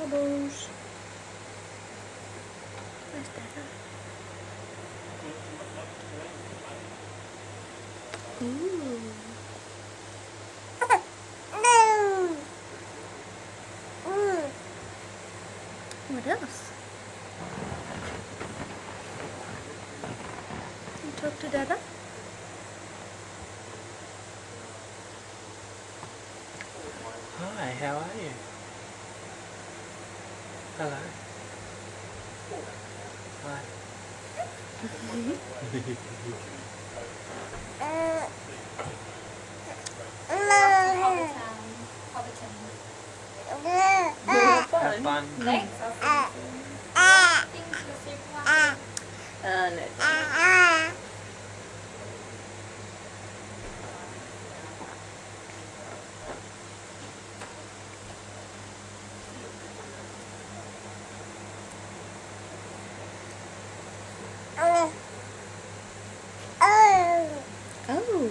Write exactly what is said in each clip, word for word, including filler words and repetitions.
Bubbles. Where's Dada? Ooh. What else? You talk to Dada? Hi, how are you? Hello. Hi. Have fun. Have fun. Thanks. Uh, no. Oh. Oh.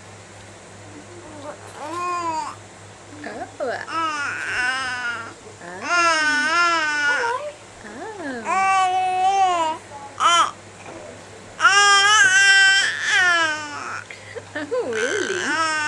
Oh, really?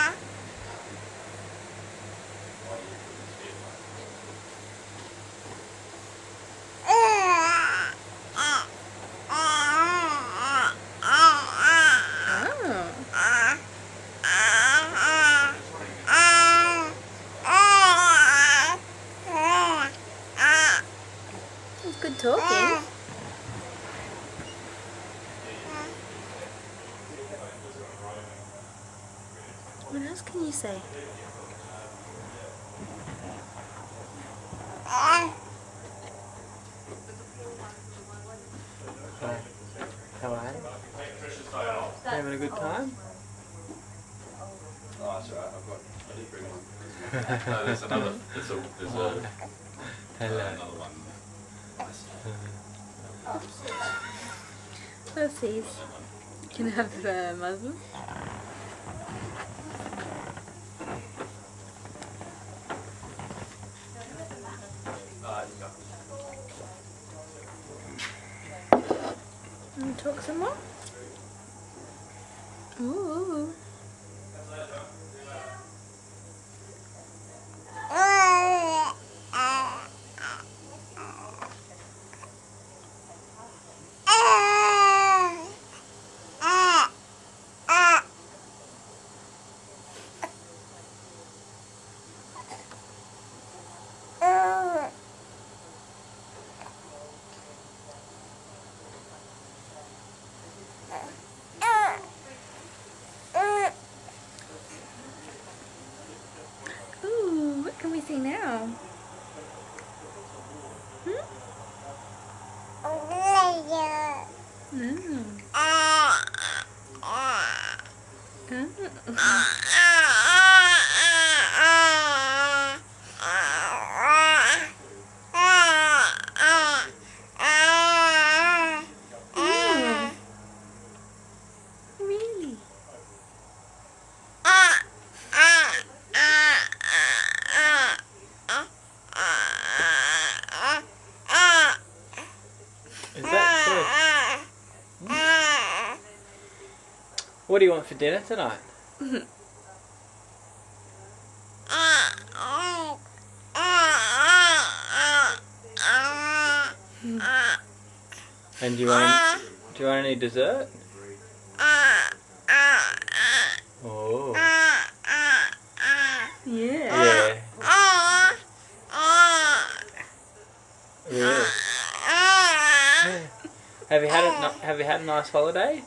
It's good talking. What else can you say? Hi. How are you? Having a good time? Oh, that's alright, I've got, I did bring one. No, there's another, there's a, there's a, Hello. another one. What's these? Can I have the muslin? And talk some more? Ooh. Ooh, what can we see now? Hmm? Mm. Really? Is that good? Mm. What do you want for dinner tonight? And do you want do you want any dessert? Oh. Yeah. Yeah. Really? Have you had a ni- have you had a nice holiday?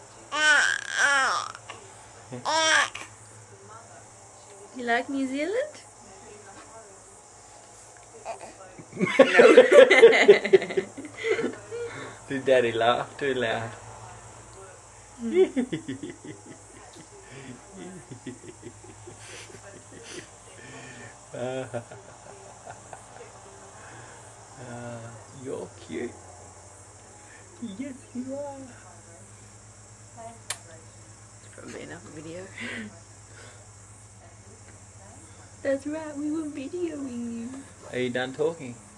You like New Zealand? Did Daddy laugh too loud? uh, you're cute. Yes, you are. It's probably enough video. That's right, we were videoing you. Are you done talking?